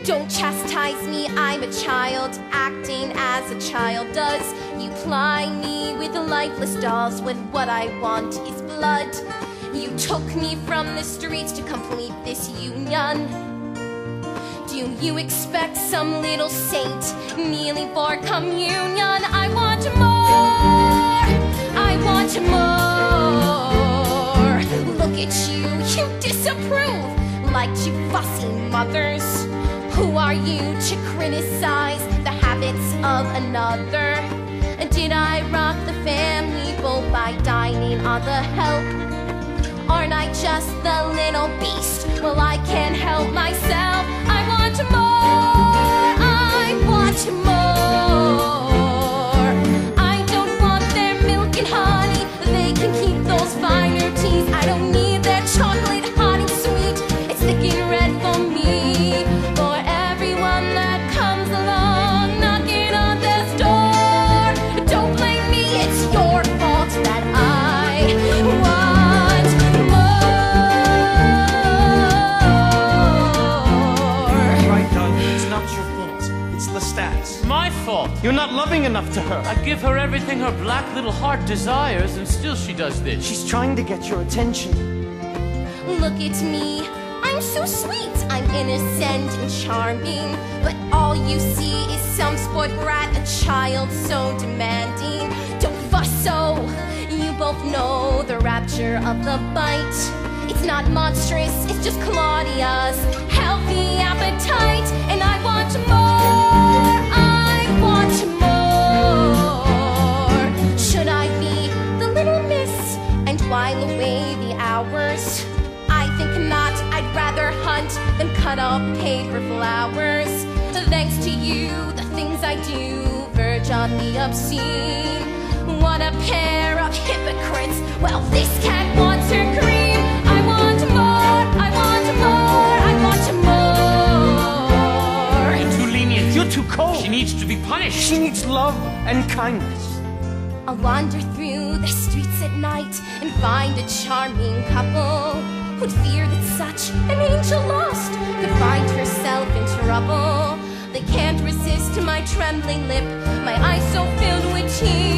Don't chastise me, I'm a child, acting as a child does. You ply me with lifeless dolls when what I want is blood. You took me from the streets to complete this union. Do you expect some little saint kneeling for communion? I want more, I want more. Look at you, you disapprove like two fussy mothers. Who are you to criticize the habits of another? Did I rock the family boat by dining on the help? Aren't I just the little beast? Well, I can't help myself. I want more, I want more. I don't want their milk and honey. They can keep those finer teas. I don't need their chocolate hot and sweet. It's thick and red for me. For everyone that comes along knocking on this door, don't blame me, it's your fault that I want more. Right, Doug, it's not your fault. It's Lestat's. My fault. You're not loving enough to her. I give her everything her black little heart desires, and still she does this. She's trying to get your attention. Look at me, I'm so sweet, I'm innocent and charming. But all you see is some spoiled brat, a child so demanding. Don't fuss so, you both know the rapture of the bite. It's not monstrous, it's just Claudia's healthy appetite. And I want more, I want more. Should I be the little miss and while away the hours? I think not, I'd rather hunt than cut up paper flowers. Thanks to you, the things I do verge on the obscene. What a pair of hypocrites. Well, this cat wants her cream. I want more, I want more, I want more. You're too lenient. You're too cold. She needs to be punished. She needs love and kindness. I'll wander through the streets at night and find a charming couple who'd fear that such an angel lost could find herself in trouble. They can't resist my trembling lip, my eyes so filled with tears.